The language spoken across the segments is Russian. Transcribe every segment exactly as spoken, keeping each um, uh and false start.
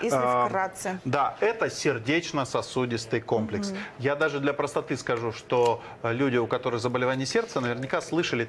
если А, вкратце. Да, это сердечно-сосудистый комплекс. Угу. Я даже для простоты скажу, что люди, у которых заболевание сердца, наверняка слышали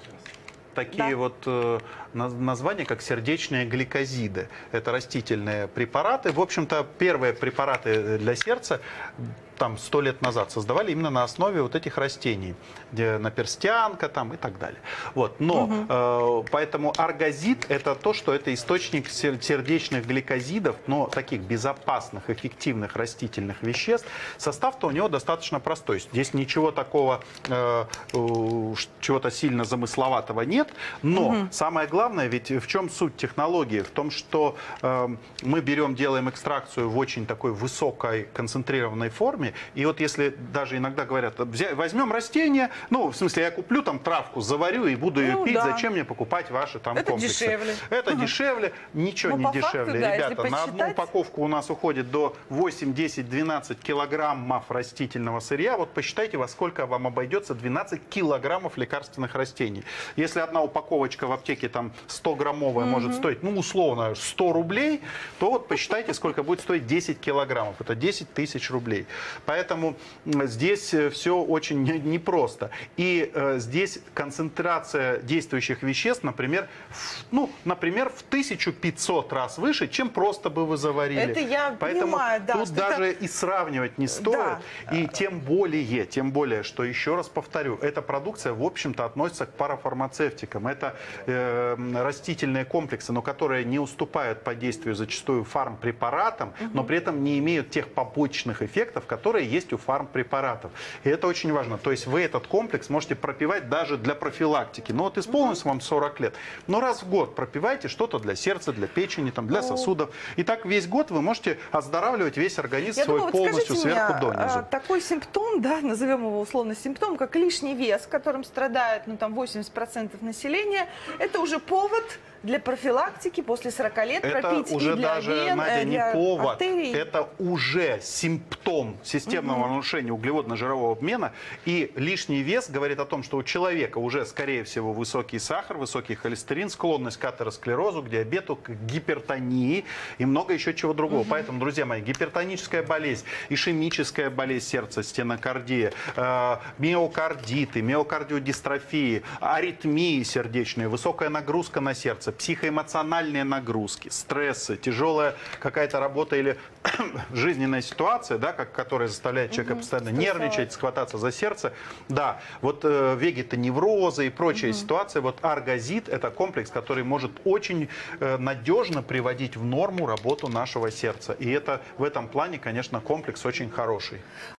такие да. вот э, названия, как сердечные гликозиды. Это растительные препараты. В общем-то, первые препараты для сердца там сто лет назад создавали именно на основе вот этих растений, где наперстянка там и так далее. Вот. Но угу. э, поэтому аргозит это то, что это источник сердечных гликозидов, но таких безопасных, эффективных растительных веществ. Состав-то у него достаточно простой. Здесь ничего такого, э, э, чего-то сильно замысловатого нет. Но угу. самое главное, ведь в чем суть технологии? В том, что э, мы берем, делаем экстракцию в очень такой высокой концентрированной форме. И вот если даже иногда говорят, возьмем растение, ну, в смысле, я куплю там травку, заварю и буду ее ну, пить, да. зачем мне покупать ваши там это комплексы? Дешевле. Это угу. дешевле, ничего ну, не дешевле. Факту, да, ребята, на одну упаковку у нас уходит до восемь, десять, двенадцать килограммов растительного сырья. Вот посчитайте, во сколько вам обойдется двенадцать килограммов лекарственных растений. Если одна упаковочка в аптеке там сто граммовая угу. может стоить, ну, условно, сто рублей, то вот посчитайте, сколько будет стоить десять килограммов. Это десять тысяч рублей. Поэтому здесь все очень непросто. И э, здесь концентрация действующих веществ, например, в, ну, например, в тысячу пятьсот раз выше, чем просто бы вы заварили. Это я Поэтому понимаю, да, тут даже это... и сравнивать не стоит. Да. И тем более, тем более, что еще раз повторю, эта продукция, в общем-то, относится к парафармацевтикам. Это э, растительные комплексы, но которые не уступают по действию зачастую фармпрепаратам, угу. но при этом не имеют тех побочных эффектов, которые есть у фармпрепаратов. И это очень важно. То есть вы этот комплекс можете пропивать даже для профилактики. Ну вот исполнилось угу. вам сорок лет. Но раз в год пропивайте что-то для сердца, для печени, там, для сосудов. И так весь год вы можете оздоравливать весь организм Я свой думаю, полностью вот сверху мне, донизу. Такой симптом, да, назовем его условно симптом, как лишний вес, которым страдает ну, там восемьдесят процентов населения, это уже повод для профилактики после сорока лет это пропить уже и для даже, вен, Надя, не для повод, артерий. Это уже симптом системного угу. нарушения углеводно-жирового обмена. И лишний вес говорит о том, что у человека уже, скорее всего, высокий сахар, высокий холестерин, склонность к атеросклерозу, к диабету, к гипертонии и много еще чего другого. Угу. Поэтому, друзья мои, гипертоническая болезнь, ишемическая болезнь сердца, стенокардия, э, миокардиты, миокардиодистрофии, аритмии сердечные, высокая нагрузка на сердце, психоэмоциональные нагрузки, стрессы, тяжелая какая-то работа или жизненная ситуация, да, как, которая заставляет человека угу, постоянно стрессовать. Нервничать, схвататься за сердце. Да, вот э, вегетоневрозы и прочая угу. ситуация. Вот аргозит – это комплекс, который может очень э, надежно приводить в норму работу нашего сердца. И это в этом плане, конечно, комплекс очень хороший.